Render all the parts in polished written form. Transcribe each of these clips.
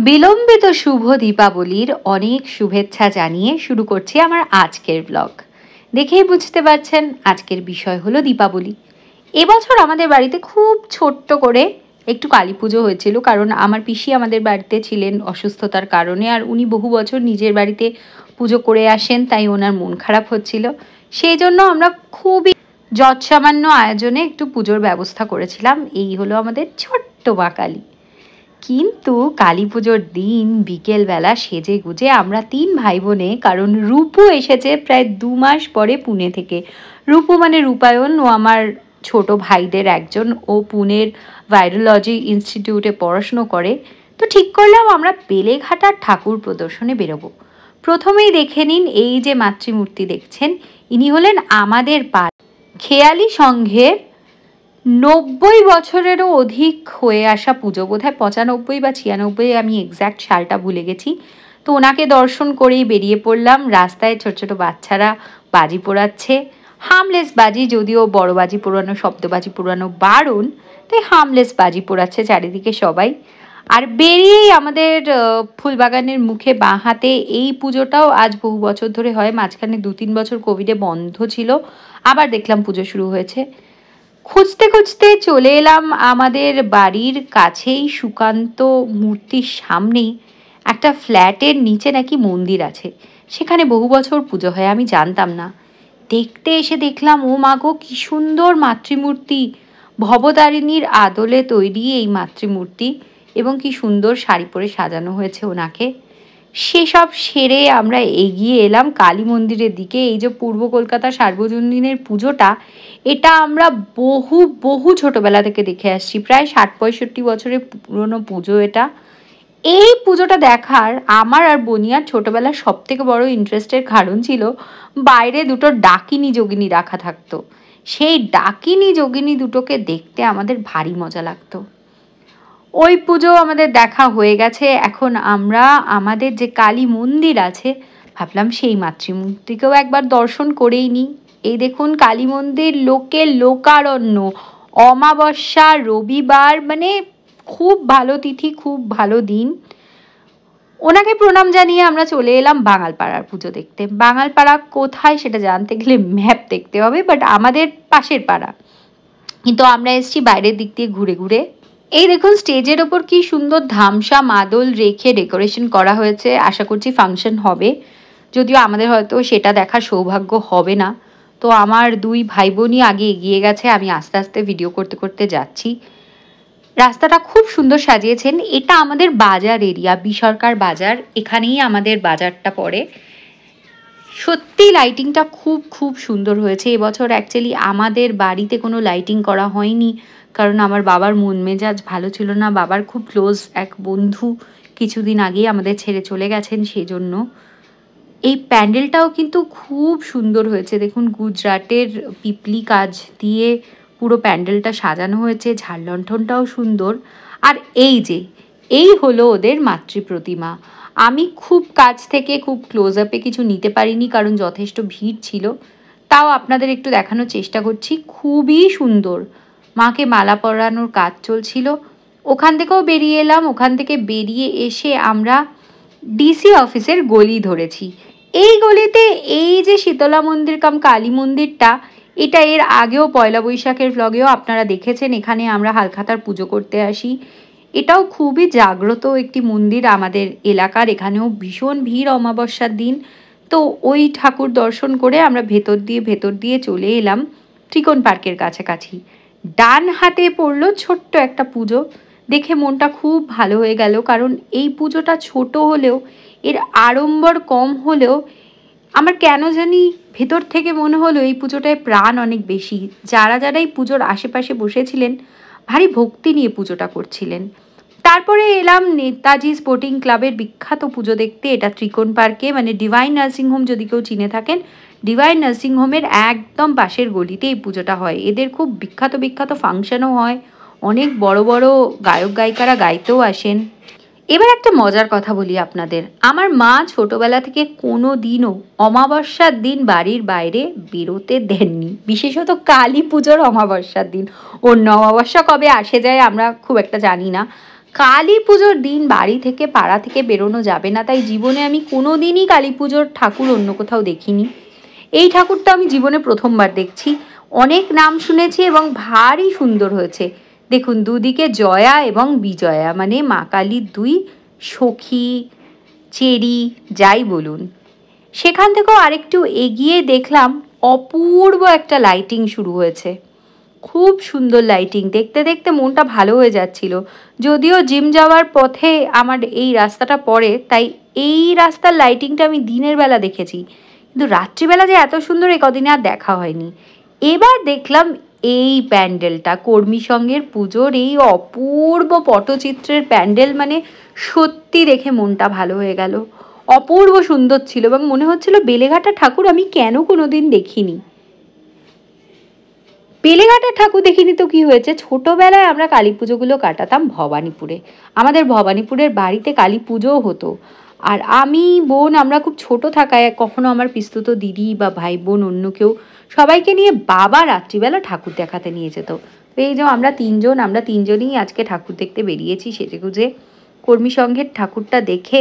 বিলম্বিত শুভ দীপাবলির অনেক শুভেচ্ছা জানিয়ে শুরু করছি আমার আজকের ব্লগ। দেখেই বুঝতে পারছেন আজকের বিষয় হলো দীপাবলি। এবছর আমাদের বাড়িতে খুব ছোট্ট করে একটু কালী পুজো হয়েছিল, কারণ আমার পিসি আমাদের বাড়িতে ছিলেন অসুস্থতার কারণে, আর উনি বহু বছর নিজের বাড়িতে পুজো করে আসেন, তাই ওনার মন খারাপ হচ্ছিল। সেই জন্য আমরা খুবই যৎসামান্য আয়োজনে একটু পুজোর ব্যবস্থা করেছিলাম। এই হলো আমাদের ছোট্ট মা কালী। কিন্তু কালী পুজোর দিন বিকেলবেলা সেজে গুজে আমরা তিন ভাই বোনে, কারণ রূপু এসেছে প্রায় 2 মাস পরে পুনে থেকে। রূপু মানে রূপায়ণ, ও আমার ছোট ভাইদের একজন। ও পুনের ভাইরোলজি ইনস্টিটিউটে পড়াশুনো করে। তো ঠিক করলাম আমরা বেলেঘাটার ঠাকুর প্রদর্শনে বেরোবো। প্রথমেই দেখে নিন, এই যে মাতৃমূর্তি দেখছেন, ইনি হলেন আমাদের খেয়ালি সংঘের 90 বছরেরও অধিক হয়ে আসা পুজো, বোধহয় 95 বা 96, আমি এক্স্যাক্ট সালটা ভুলে গেছি। তো ওনাকে দর্শন করেই বেরিয়ে পড়লাম। রাস্তায় ছোট ছোট বাচ্চারা বাজি পোড়াচ্ছে, হামলেস বাজি, যদিও বড় বাজি পোড়ানো, শব্দবাজি পোড়ানো বারণ, তাই হামলেস বাজি পোড়াচ্ছে চারিদিকে সবাই। আর বেরিয়েই আমাদের ফুলবাগানের মুখে বাঁ হাতে এই পুজোটাও আজ বহু বছর ধরে হয়। মাঝখানে 2-3 বছর কোভিডে বন্ধ ছিল, আবার দেখলাম পুজো শুরু হয়েছে। খুঁজতে খুঁজতে চলে এলাম আমাদের বাড়ির কাছেই সুকান্ত মূর্তির সামনেই একটা ফ্ল্যাটের নিচে নাকি মন্দির আছে, সেখানে বহু বছর পুজো হয়, আমি জানতাম না। দেখতে এসে দেখলাম, ও মা গো, কি সুন্দর মাতৃমূর্তি! ভবতারিণীর আদলে তৈরি এই মাতৃমূর্তি, এবং কি সুন্দর শাড়ি পরে সাজানো হয়েছে ওনাকে। সেসব সেরে আমরা এগিয়ে এলাম কালী মন্দিরের দিকে। এই যে পূর্ব কলকাতা সার্বজনীনের পুজোটা, এটা আমরা বহু বহু ছোটবেলা থেকে দেখে আসছি, প্রায় 60-65 বছরের পুরনো পুজো এটা। এই পুজোটা দেখার আমার আর বনিয়ার ছোটবেলার সব থেকে বড় ইন্টারেস্টের কারণ ছিল, বাইরে দুটো ডাকিনী যোগিনী রাখা থাকতো। সেই ডাকিনী যোগিনী দুটোকে দেখতে আমাদের ভারী মজা লাগতো। ওই পুজো আমাদের দেখা হয়ে গেছে। এখন আমরা আমাদের যে কালী মন্দির আছে, ভাবলাম সেই মাতৃমূর্তিকেও একবার দর্শন করেই নিই। এই দেখুন কালী মন্দির লোকে লোকারণ্য। অমাবস্যা, রবিবার, মানে খুব ভালো তিথি, খুব ভালো দিন। ওনাকে প্রণাম জানিয়ে আমরা চলে এলাম বাঙালপাড়ার পুজো দেখতে। বাঙালপাড়া কোথায় সেটা জানতে গেলে ম্যাপ দেখতে হবে, বাট আমাদের পাশের পাড়া। কিন্তু আমরা এসেছি বাইরের দিক দিয়ে ঘুরে ঘুরে। এই দেখুন স্টেজের ওপর কি সুন্দর ধামসা মাদল রেখে ডেকোরেশন করা হয়েছে। আশা করছি ফাংশন হবে, যদিও আমাদের হয়তো সেটা দেখার সৌভাগ্য হবে না। তো আমার 2 ভাই বোনই আগে এগিয়ে গেছে, আমি আস্তে আস্তে ভিডিও করতে করতে যাচ্ছি। রাস্তাটা খুব সুন্দর সাজিয়েছেন। এটা আমাদের বাজার এরিয়া, বিসরকার বাজার, এখানেই আমাদের বাজারটা পড়ে। সত্যি লাইটিংটা খুব খুব সুন্দর হয়েছে এবছর। অ্যাকচুয়ালি আমাদের বাড়িতে কোনো লাইটিং করা হয়নি, কারণ আমার বাবার মন মেজাজ ভালো ছিল না। বাবার খুব ক্লোজ এক বন্ধু কিছুদিন আগেই আমাদের ছেড়ে চলে গেছেন, সেই জন্য। এই প্যান্ডেলটাও কিন্তু খুব সুন্দর হয়েছে। দেখুন গুজরাটের পিপলি কাজ দিয়ে পুরো প্যান্ডেলটা সাজানো হয়েছে, ঝাড়লণ্ঠনটাও সুন্দর। আর এই হলো ওদের মাতৃ প্রতিমা। আমি খুব কাছ থেকে খুব ক্লোজ আপে কিছু নিতে পারিনি, কারণ যথেষ্ট ভিড় ছিল। তাও আপনাদের একটু দেখানোর চেষ্টা করছি। খুবই সুন্দর। মাকে মালা পরানোর কাজ চলছিল। ওখান থেকেও বেরিয়ে এলাম। ওখান থেকে বেরিয়ে এসে আমরা ডিসি অফিসের গলি ধরেছি। এই গলিতে এই যে শীতলা মন্দির কাম কালী মন্দিরটা, এটা এর আগেও পয়লা বৈশাখের ভ্লগেও আপনারা দেখেছেন। এখানে আমরা হালখাতার পুজো করতে আসি। এটাও খুবই জাগ্রত একটি মন্দির আমাদের এলাকার। এখানেও ভীষণ ভিড় অমাবস্যার দিন। তো ওই ঠাকুর দর্শন করে আমরা ভেতর দিয়ে চলে এলাম ত্রিকোণ পার্কের কাছাকাছি। ডান হাতে পড়লো ছোট্ট একটা পুজো, দেখে মনটা খুব ভালো হয়ে গেল। কারণ এই পুজোটা ছোট হলেও, এর আড়ম্বর কম হলেও, আমার কেন জানি ভেতর থেকে মনে হলো এই পুজোটায় প্রাণ অনেক বেশি। যারা এই পুজোর আশেপাশে বসেছিলেন, ভারী ভক্তি নিয়ে পুজোটা করছিলেন। তারপরে এলাম নেতাজি স্পোর্টিং ক্লাবের বিখ্যাত পুজো দেখতে। এটা ত্রিকোণ পার্কে, মানে ডিভাইন নার্সিংহোম যদি কেউ চিনে থাকেন, ডিভাইন নার্সিংহোমের একদম পাশের গলিতে এই পুজোটা হয়। এদের খুব বিখ্যাত ফাংশনও হয়, অনেক বড় বড় গায়ক গায়িকারা গাইতেও আসেন। এবার একটা মজার কথা বলি আপনাদের। আমার মা ছোটবেলা থেকে কোনো দিনও অমাবস্যার দিন বাড়ির বাইরে বেরোতে দেননি, বিশেষত কালী পুজোর অমাবস্যার দিন। অন্য অমাবস্যা কবে আসে যায় আমরা খুব একটা জানি না। কালী পুজোর দিন বাড়ি থেকে পাড়া থেকে বেরোনো যাবে না, তাই জীবনে আমি কোনো দিনই কালী পুজোর ঠাকুর অন্য কোথাও দেখিনি। এই ঠাকুরটা আমি জীবনে প্রথমবার দেখছি। অনেক নাম শুনেছি এবং ভারী সুন্দর হয়েছে। দেখুন, দুদিকে জয়া এবং বিজয়া, মানে মা কালীর দুই সখী, চেরি, যাই বলুন। সেখান থেকেও আরেকটু এগিয়ে দেখলাম অপূর্ব একটা লাইটিং শুরু হয়েছে। খুব সুন্দর লাইটিং, দেখতে দেখতে মনটা ভালো হয়ে যাচ্ছিল। যদিও জিম যাওয়ার পথে আমার এই রাস্তাটা পড়ে, তাই এই রাস্তার লাইটিংটা আমি দিনের বেলা দেখেছি, কিন্তু রাত্রিবেলা যে এত সুন্দর এ কদিনে আর দেখা হয়নি। এবার দেখলাম এই প্যান্ডেলটা, কর্মী সংঘের পুজোর এই অপূর্ব পটচিত্রের প্যান্ডেল, মানে সত্যি দেখে মনটা ভালো হয়ে গেল। অপূর্ব সুন্দর ছিল এবং মনে হচ্ছিল বেলেঘাটা ঠাকুর আমি কেন কোনোদিন দেখিনি। বেলেঘাটার ঠাকুর দেখিনি তো কি হয়েছে, ছোটবেলায় আমরা কালী পুজোগুলো কাটাতাম ভবানীপুরে। আমাদের ভবানীপুরের বাড়িতে কালী পুজোও হতো। আর আমি, বোন, আমরা খুব ছোট থাকায় কখনো আমার পিস্তুত দিদি বা ভাই বোন অন্য কেউ, সবাইকে নিয়ে বাবা রাত্রিবেলা ঠাকুর দেখাতে নিয়ে যেত। তো এই যে আমরা তিনজনই আজকে ঠাকুর দেখতে বেরিয়েছি সেজেগুজে। কর্মী সংঘের ঠাকুরটা দেখে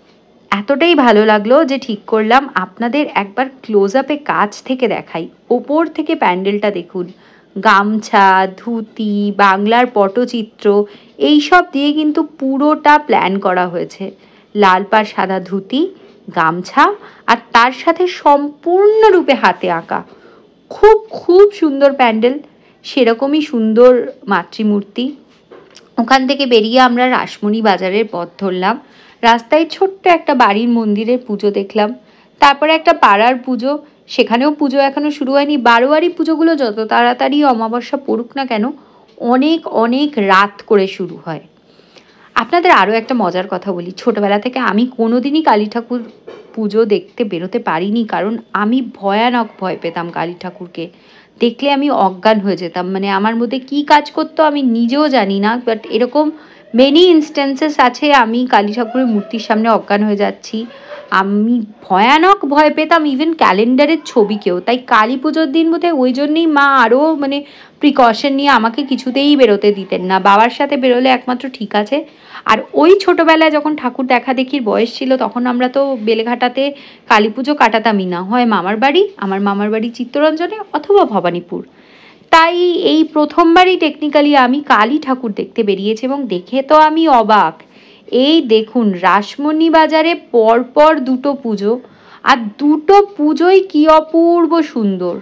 এতটাই ভালো লাগলো যে ঠিক করলাম আপনাদের একবার ক্লোজ আপে কাছ থেকে দেখাই। ওপর থেকে প্যান্ডেলটা দেখুন, গামছা, ধুতি, বাংলার পটচিত্র, এইসব দিয়ে কিন্তু পুরোটা প্ল্যান করা হয়েছে। লাল পাড় সাদা ধুতি, গামছা, আর তার সাথে সম্পূর্ণরূপে হাতে আঁকা খুব খুব সুন্দর প্যান্ডেল। সেরকমই সুন্দর মাতৃমূর্তি। ওখান থেকে বেরিয়ে আমরা রাসমণি বাজারের পথ ধরলাম। রাস্তায় ছোট্ট একটা বাড়ির মন্দিরের পুজো দেখলাম, তারপরে একটা পাড়ার পুজো, সেখানেও পুজো এখনো শুরু হয়নি। বারোয়ারি পুজোগুলো যত তাড়াতাড়ি অমাবস্যা পড়ুক না কেন, অনেক অনেক রাত করে শুরু হয়। আপনাদের আরও একটা মজার কথা বলি, ছোটবেলা থেকে আমি কোনোদিনই কালী ঠাকুর পুজো দেখতে বেরোতে পারিনি, কারণ আমি ভয়ানক ভয় পেতাম কালী ঠাকুরকে দেখলে। আমি অজ্ঞান হয়ে যেতাম, মানে আমার মধ্যে কি কাজ করতো আমি নিজেও জানি না, বাট এরকম মেনি ইনস্ট্যান্সেস আছে আমি কালী ঠাকুরের মূর্তির সামনে অজ্ঞান হয়ে যাচ্ছি। আমি ভয়ানক ভয় পেতাম ইভেন ক্যালেন্ডারের ছবিকেও। তাই কালী পুজোর দিন বোধহয় ওই জন্যেই মা আরও মানে প্রিকশন নিয়ে আমাকে কিছুতেই বেরোতে দিতেন না। বাবার সাথে বেরোলে একমাত্র ঠিক আছে। আর ওই ছোটোবেলায় যখন ঠাকুর দেখা দেখির বয়স ছিল, তখন আমরা তো বেলেঘাটাতে কালী পুজো কাটাতামই না, হয় মামার বাড়ি, আমার মামার বাড়ি চিত্তরঞ্জনে, অথবা ভবানীপুর। তাই এই প্রথমবারই টেকনিক্যালি আমি কালী ঠাকুর দেখতে বেরিয়েছি এবং দেখে তো আমি অবাক। এই দেখুন, রাসমণি বাজারে পরপর দুটো পুজো, আর দুটো পুজোই কি অপূর্ব সুন্দর,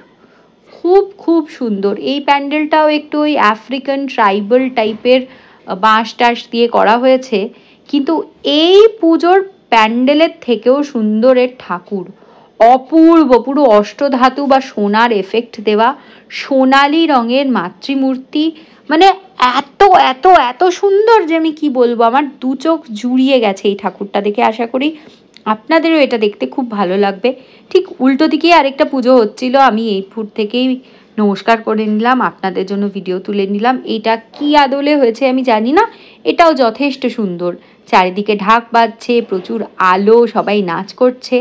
খুব খুব সুন্দর। এই প্যান্ডেলটাও একটু ওই আফ্রিকান ট্রাইবাল টাইপের বাঁশ টাশ দিয়ে করা হয়েছে, কিন্তু এই পুজোর প্যান্ডেলের থেকেও সুন্দরের ঠাকুর। অপূর্ব, পুরো অষ্টধাতু বা সোনার এফেক্ট দেওয়া সোনালি রঙের মাতৃমূর্তি, মানে এত এত এত সুন্দর যে আমি কি বলবো, আমার দু চোখ জুড়িয়ে গেছে এই ঠাকুরটা দেখে। আশা করি আপনাদেরও এটা দেখতে খুব ভালো লাগবে। ঠিক উল্টো দিকে আরেকটা পুজো হচ্ছিল, আমি এই ফুট থেকেই নমস্কার করে নিলাম, আপনাদের জন্য ভিডিও তুলে নিলাম। এটা কি আদলে হয়েছে আমি জানি না, এটাও যথেষ্ট সুন্দর। চারিদিকে ঢাক বাজছে, প্রচুর আলো, সবাই নাচ করছে,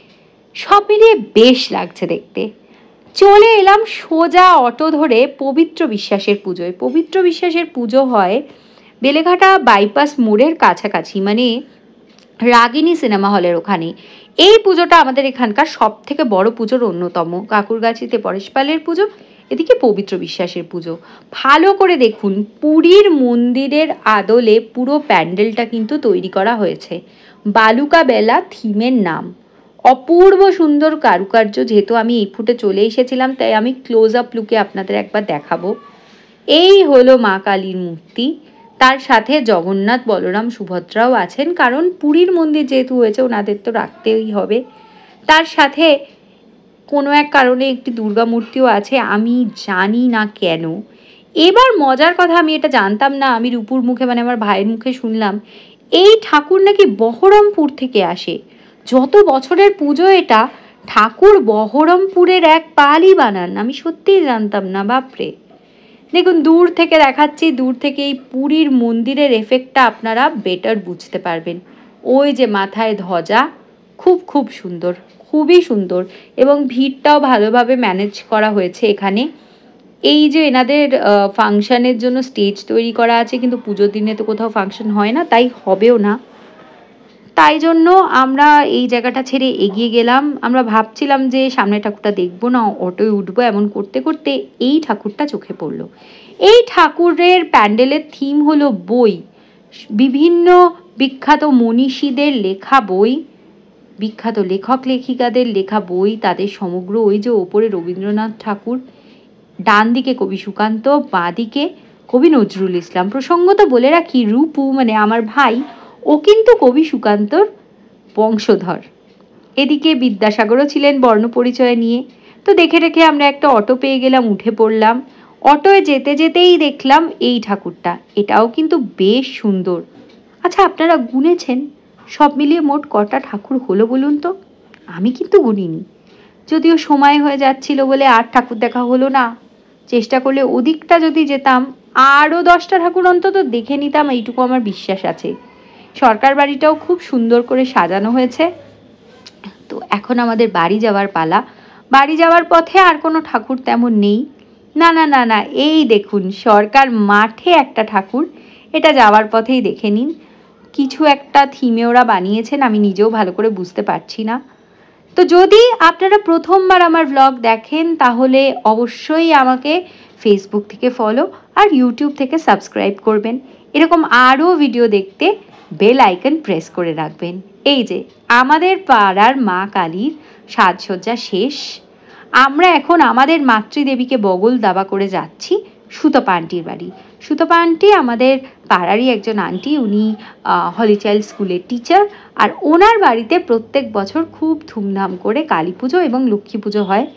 সব মিলিয়ে বেশ লাগছে দেখতে। চলে এলাম সোজা অটো ধরে পবিত্র বিশ্বাসের পুজোয়। পবিত্র বিশ্বাসের পুজো হয় বেলেঘাটা বাইপাস মোড়ের কাছাকাছি, মানে রাগিনী সিনেমা হলের ওখানে। এই পুজোটা আমাদের এখানকার সব থেকে বড় পুজোর অন্যতম। কাকুরগাছিতে পরেশ পালের পুজো, এদিকে পবিত্র বিশ্বাসের পুজো। ভালো করে দেখুন, পুরীর মন্দিরের আদলে পুরো প্যান্ডেলটা কিন্তু তৈরি করা হয়েছে। বালুকা বেলা থিমের নাম। অপূর্ব সুন্দর কারুকার্য। যেহেতু আমি এই ফুটে চলে এসেছিলাম, তাই আমি ক্লোজ আপ লুকে আপনাদের একবার দেখাবো। এই হলো মা কালীর মূর্তি, তার সাথে জগন্নাথ, বলরাম, সুভদ্রাও আছেন, কারণ পুরীর মন্দির যেহেতু হয়েছে ওনাদের তো রাখতেই হবে। তার সাথে কোনো এক কারণে একটি দুর্গা মূর্তিও আছে, আমি জানি না কেন। এবার মজার কথা, আমি এটা জানতাম না, আমি রূপুর মুখে, মানে আমার ভাইয়ের মুখে শুনলাম এই ঠাকুর নাকি বহরমপুর থেকে আসে। যত বছরের পুজো এটা, ঠাকুর বহরমপুরের এক পালই বানান, আমি সত্যিই জানতাম না, বাপরে। দেখুন, দূর থেকে দেখাচ্ছি, দূর থেকে এই পুরীর মন্দিরের এফেক্টটা আপনারা বেটার বুঝতে পারবেন। ওই যে মাথায় ধ্বজা, খুব খুব সুন্দর, খুবই সুন্দর, এবং ভিড়টাও ভালোভাবে ম্যানেজ করা হয়েছে এখানে। এই যে এনাদের ফাংশানের জন্য স্টেজ তৈরি করা আছে, কিন্তু পুজোর দিনে তো কোথাও ফাংশন হয় না, তাই হবেও না। তাই জন্য আমরা এই জায়গাটা ছেড়ে এগিয়ে গেলাম। আমরা ভাবছিলাম যে সামনের ঠাকুরটা দেখবো না, অটোয় উঠবো, এমন করতে করতে এই ঠাকুরটা চোখে পড়লো। এই ঠাকুরের প্যান্ডেলের থিম হলো বই, বিভিন্ন বিখ্যাত মনীষীদের লেখা বই, বিখ্যাত লেখক লেখিকাদের লেখা বই, তাদের সমগ্র, ওই যে ওপরে রবীন্দ্রনাথ ঠাকুর, ডান দিকে কবি সুকান্ত, বাঁ দিকে কবি নজরুল ইসলাম। প্রসঙ্গত বলে রাখি, রূপু মানে আমার ভাই, ও কিন্তু কবি সুকান্তর বংশধর। এদিকে বিদ্যাসাগরও ছিলেন বর্ণপরিচয় নিয়ে। তো দেখে রেখে আমরা একটা অটো পেয়ে গেলাম, উঠে পড়লাম। অটোয় যেতে যেতেই দেখলাম এই ঠাকুরটা, এটাও কিন্তু বেশ সুন্দর। আচ্ছা, আপনারা গুনেছেন সব মিলিয়ে মোট কটা ঠাকুর হলো বলুন তো? আমি কিন্তু গুনিনি, যদিও সময় হয়ে যাচ্ছিল বলে আর ঠাকুর দেখা হলো না। চেষ্টা করলে ওদিকটা যদি যেতাম, আরও 10টা ঠাকুর অন্তত দেখে নিতাম, এইটুকু আমার বিশ্বাস আছে। সরকার বাড়িটাও খুব সুন্দর করে সাজানো হয়েছে। তো এখন আমাদের বাড়ি যাওয়ার পালা। বাড়ি যাওয়ার পথে আর কোনো ঠাকুর তেমন নেই। না না না না, এই দেখুন সরকার মাঠে একটা ঠাকুর, এটা যাওয়ার পথেই দেখে নিন। কিছু একটা থিমে ওরা বানিয়েছেন, আমি নিজেও ভালো করে বুঝতে পারছি না। তো যদি আপনারা প্রথমবার আমার ব্লগ দেখেন, তাহলে অবশ্যই আমাকে ফেসবুক থেকে ফলো আর ইউটিউব থেকে সাবস্ক্রাইব করবেন। এরকম আরও ভিডিও দেখতে বেল আইকন প্রেস করে রাখবেন। এই যে আমাদের পাড়ার মা কালীর সাজসজ্জা শেষ। আমরা এখন আমাদের মাতৃদেবীকে বগল দাবা করে যাচ্ছি সুতপা আন্টির বাড়ি। সুতপা আন্টি আমাদের পাড়ারই একজন আন্টি, উনি হলি চাইল্ড স্কুলের টিচার, আর ওনার বাড়িতে প্রত্যেক বছর খুব ধুমধাম করে কালী পুজো এবং লক্ষ্মী পুজো হয়।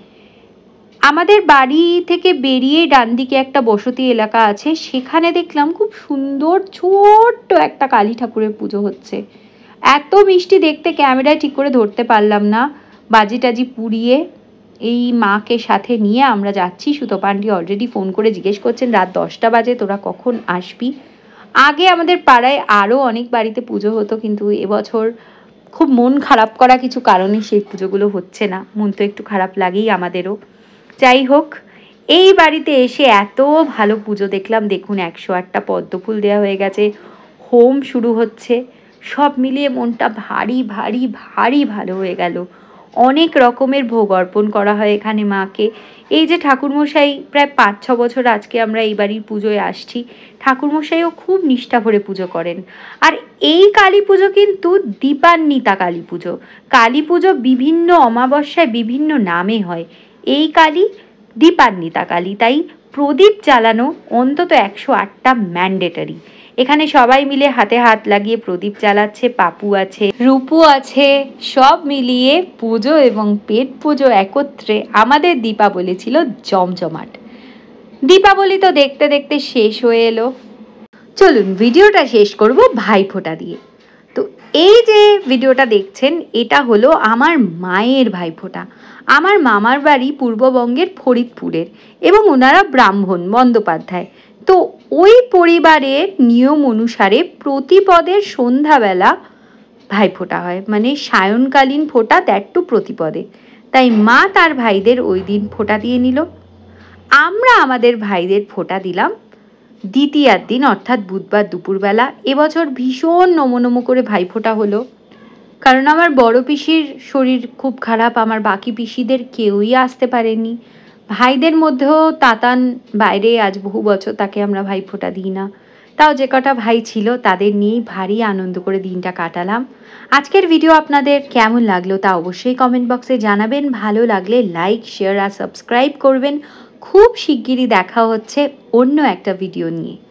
আমাদের বাড়ি থেকে বেরিয়ে ডান দিকে একটা বসতি এলাকা আছে, সেখানে দেখলাম খুব সুন্দর ছোট্ট একটা কালী ঠাকুরের পুজো হচ্ছে। এত মিষ্টি দেখতে, ক্যামেরায় ঠিক করে ধরতে পারলাম না। বাজি টাজি পুড়িয়ে এই মাকে সাথে নিয়ে আমরা যাচ্ছি। সুতপা আন্টি অলরেডি ফোন করে জিজ্ঞেস করছেন, রাত 10টা বাজে, তোরা কখন আসবি? আগে আমাদের পাড়ায় আরও অনেক বাড়িতে পুজো হতো, কিন্তু এবছর খুব মন খারাপ করা কিছু কারণে সেই পুজোগুলো হচ্ছে না। মন তো একটু খারাপ লাগেই আমাদেরও। যাই হোক, এই বাড়িতে এসে এত ভালো পুজো দেখলাম। দেখুন 108টা পদ্মফুল দেওয়া হয়ে গেছে, হোম শুরু হচ্ছে। সব মিলিয়ে মনটা ভারী ভারী ভারী ভালো হয়ে গেল। অনেক রকমের ভোগ অর্পণ করা হয় এখানে মাকে। এই যে ঠাকুরমশাই, প্রায় 5-6 বছর আজকে আমরা এই বাড়ির পুজোয় আসছি, ঠাকুরমশাইও খুব নিষ্ঠা ভরে পুজো করেন। আর এই কালী পুজো কিন্তু দীপান্বিতা কালী পুজো। কালী পুজো বিভিন্ন অমাবস্যায় বিভিন্ন নামে হয়, এই কালী দীপান্বিতা কালী, তাই প্রদীপ জ্বালানো অন্তত 108টা ম্যান্ডেটরি। এখানে সবাই মিলে হাতে হাত লাগিয়ে প্রদীপ জ্বালাচ্ছে। পাপু আছে, রূপু আছে, সব মিলিয়ে পুজো এবং পেট পুজো একত্রে আমাদের দীপাবলি ছিল জমজমাট। দীপাবলি তো দেখতে দেখতে শেষ হয়ে এলো। চলুন ভিডিওটা শেষ করব ভাইফোঁটা দিয়ে। তো এই যে ভিডিওটা দেখছেন, এটা হলো আমার মায়ের ভাইফোঁটা। আমার মামার বাড়ি পূর্ববঙ্গের ফরিদপুরের, এবং ওনারা ব্রাহ্মণ, বন্দ্যোপাধ্যায়। তো ওই পরিবারের নিয়ম অনুসারে প্রতিপদের সন্ধ্যাবেলা ভাইফোঁটা হয়, মানে সায়নকালীন ফোঁটা, দ্যাট্টু প্রতিপদে। তাই মা তার ভাইদের ওই দিন ফোঁটা দিয়ে নিল। আমরা আমাদের ভাইদের ফোঁটা দিলাম দ্বিতীয়ার দিন, অর্থাৎ বুধবার দুপুরবেলা। এবছর ভীষণ নমো করে ভাইফোঁটা হলো, কারণ আমার বড় পিসির শরীর খুব খারাপ, আমার বাকি পিসিদের কেউই আসতে পারেনি। ভাইদের মধ্যেও তাতান বাইরে, আজ বহু বছর তাকে আমরা ভাইফোঁটা দিই না। তাও যে কটা ভাই ছিল তাদের নিয়েই ভারী আনন্দ করে দিনটা কাটালাম। আজকের ভিডিও আপনাদের কেমন লাগলো তা অবশ্যই কমেন্ট বক্সে জানাবেন। ভালো লাগলে লাইক, শেয়ার আর সাবস্ক্রাইব করবেন। খুব শিগগিরই দেখা হচ্ছে অন্য একটা ভিডিও নিয়ে।